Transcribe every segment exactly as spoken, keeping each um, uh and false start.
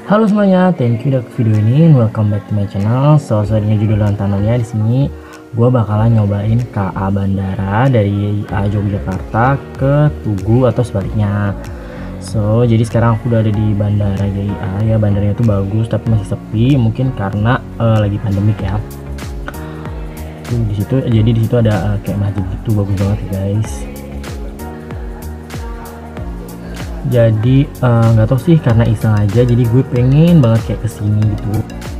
Halo semuanya, thank you udah ke video ini. Welcome back to my channel. So, sesuai dengan judul dan thumbnailnya di sini, gue bakalan nyobain K A Bandara dari uh, Yogyakarta ke Tugu atau sebaliknya. So, jadi sekarang aku udah ada di Bandara J I A ya. Bandaranya tuh bagus tapi masih sepi, mungkin karena uh, lagi pandemik ya. Tuh di situ, jadi di situ ada uh, kayak masjid gitu, bagus banget guys. Jadi nggak uh, tau sih, karena iseng aja, jadi gue pengen banget kayak kesini gitu.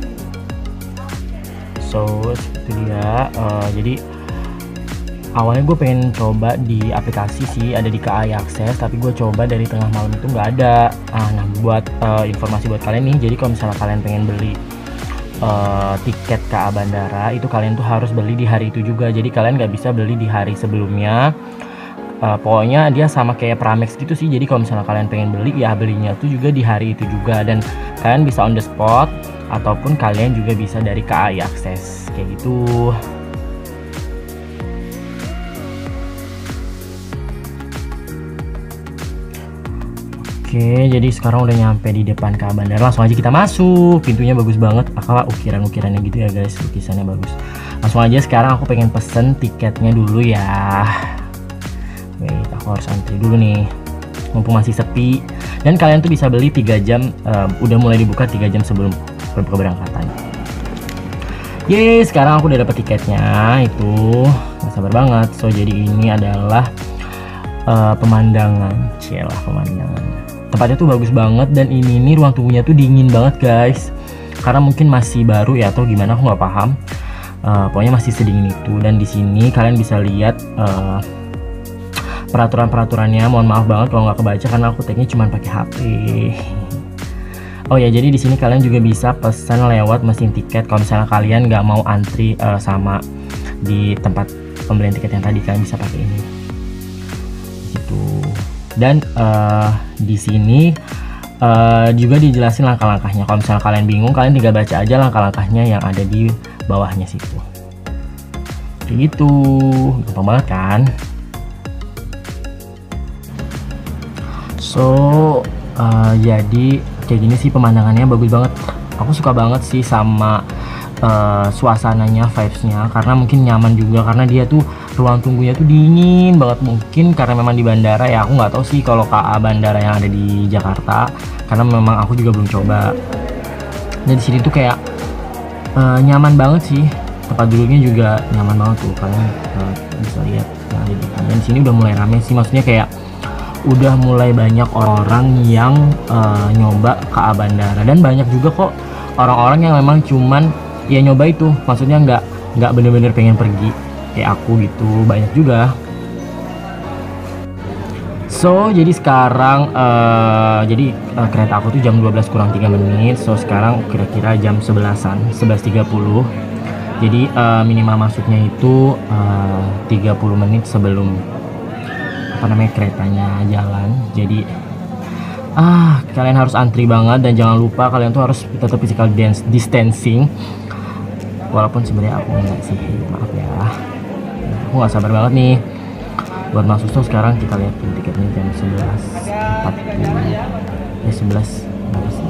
So itu dia. Uh, jadi awalnya gue pengen coba di aplikasi sih, ada di K A I Akses, tapi gue coba dari tengah malam itu nggak ada. Ah, nah buat uh, informasi buat kalian nih, jadi kalau misalnya kalian pengen beli uh, tiket K A Bandara, itu kalian tuh harus beli di hari itu juga. Jadi kalian nggak bisa beli di hari sebelumnya. Uh, pokoknya dia sama kayak Pramex gitu sih. Jadi kalau misalnya kalian pengen beli, ya belinya tuh juga di hari itu juga, dan kalian bisa on the spot ataupun kalian juga bisa dari K A I Akses kayak gitu. Oke, jadi sekarang udah nyampe di depan K A Bandara. Langsung aja kita masuk. Pintunya bagus banget, akal ukiran-ukirannya gitu ya guys, lukisannya bagus. Langsung aja sekarang aku pengen pesen tiketnya dulu ya. Wait, aku harus antri dulu nih, mumpung masih sepi. Dan kalian tuh bisa beli tiga jam, um, udah mulai dibuka tiga jam sebelum keberangkatan. Yeay, sekarang aku udah dapet tiketnya. Itu gak sabar banget. So jadi ini adalah uh, pemandangan, celah pemandangan. Tempatnya tuh bagus banget, dan ini nih ruang tunggunya tuh dingin banget guys. Karena mungkin masih baru ya atau gimana, aku nggak paham. Uh, pokoknya masih sedingin itu. Dan di sini kalian bisa lihat uh, peraturan-peraturannya. Mohon maaf banget kalau nggak kebaca karena aku tagnya cuma pakai H P. Oh ya, jadi di sini kalian juga bisa pesan lewat mesin tiket. Kalau misalnya kalian nggak mau antri uh, sama di tempat pembelian tiket yang tadi, kalian bisa pakai ini. Gitu. Dan uh, di sini uh, juga dijelasin langkah-langkahnya. Kalau misalnya kalian bingung, kalian tinggal baca aja langkah-langkahnya yang ada di bawahnya situ. Kayak gitu, gampang banget kan? So uh, jadi kayak gini sih pemandangannya, bagus banget. Aku suka banget sih sama uh, suasananya, vibesnya, karena mungkin nyaman juga, karena dia tuh ruang tunggunya tuh dingin banget. Mungkin karena memang di bandara ya, aku nggak tahu sih kalau K A Bandara yang ada di Jakarta, karena memang aku juga belum coba. Dan di sini tuh kayak uh, nyaman banget sih, tempat duduknya juga nyaman banget tuh, kalian uh, bisa lihat. Nah, dan di sini udah mulai rame sih, maksudnya kayak udah mulai banyak orang yang uh, nyoba K A Bandara, dan banyak juga kok orang-orang yang memang cuman ya nyoba itu, maksudnya nggak nggak bener-bener pengen pergi kayak aku gitu, banyak juga. So jadi sekarang uh, jadi uh, kereta aku tuh jam dua belas kurang tiga menit. So sekarang kira-kira jam sebelasan, sebelas tiga puluh. Jadi uh, minimal masuknya itu uh, tiga puluh menit sebelum apa namanya keretanya jalan. Jadi ah kalian harus antri banget, dan jangan lupa kalian tuh harus tetap physical dance distancing, walaupun sebenarnya aku enggak sih, maaf ya. Nah, aku nggak sabar banget nih buat masuk. So sekarang kita lihat tuh tiketnya jam sebelas empat puluh ya, sebelas berapa sih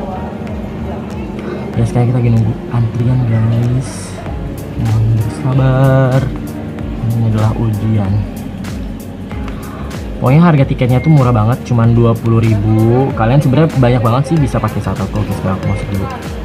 ya. Sekarang kita lagi nunggu antrian guys, mohon bersabar, ini adalah ujian. Pokoknya harga tiketnya tuh murah banget, cuman dua puluh ribu. Kalian sebenarnya banyak banget sih bisa pakai satu. Oke, sekarang aku masuk dulu.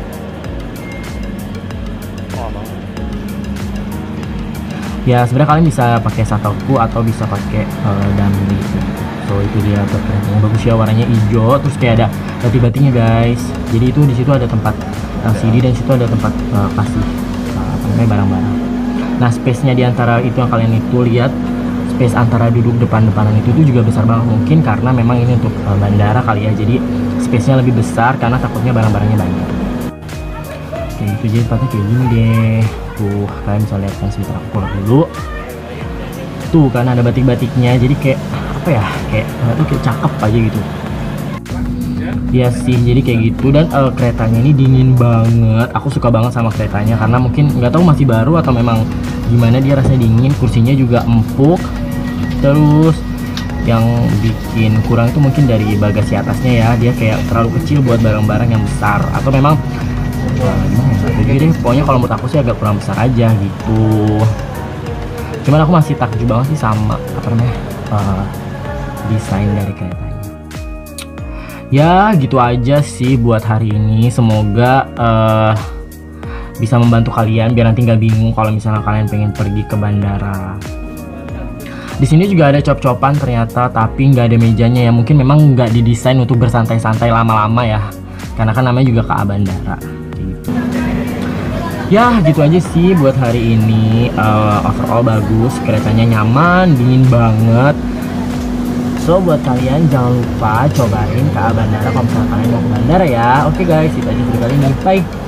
Ya sebenarnya kalian bisa pakai satoku atau bisa pakai uh, Damri. So itu dia keretanya, bagus ya, warnanya hijau, terus kayak ada batik-batiknya guys. Jadi itu di situ ada tempat L C D, dan situ ada tempat uh, kasih uh, apa namanya barang-barang. Nah space-nya di antara itu yang kalian itu lihat, space antara duduk depan-depanan itu tuh juga besar banget. Mungkin karena memang ini untuk uh, bandara kali ya, jadi space-nya lebih besar karena takutnya barang-barangnya banyak. Oke, itu jadi tempatnya kayak gini deh. Tuh kalian bisa lihat kan, sebentar aku keluar dulu. Tuh kan ada batik-batiknya, jadi kayak apa ya, kayak nggak tuh kayak cakep aja gitu. Iya sih, jadi kayak gitu. Dan uh, keretanya ini dingin banget. Aku suka banget sama keretanya, karena mungkin nggak tahu masih baru atau memang gimana, dia rasanya dingin. Kursinya juga empuk. Terus yang bikin kurang itu mungkin dari bagasi atasnya ya, dia kayak terlalu kecil buat barang-barang yang besar, atau memang uh, gimana ya, jadi deh pokoknya kalau menurut aku sih agak kurang besar aja gitu. Cuman aku masih takjub banget sih sama apa namanya uh, desain dari keretanya. Ya gitu aja sih buat hari ini, semoga uh, bisa membantu kalian biar nanti nggak bingung kalau misalnya kalian pengen pergi ke bandara. Di sini juga ada cop-copan ternyata, tapi nggak ada mejanya ya, mungkin memang nggak didesain untuk bersantai-santai lama-lama ya, karena kan namanya juga K A Bandara gitu. Ya gitu aja sih buat hari ini. uh, overall bagus, keretanya nyaman, dingin banget. So buat kalian jangan lupa cobain K A Bandara kalau misalnya kalian mau ke bandara ya. Oke guys, itu aja video kali ini, bye.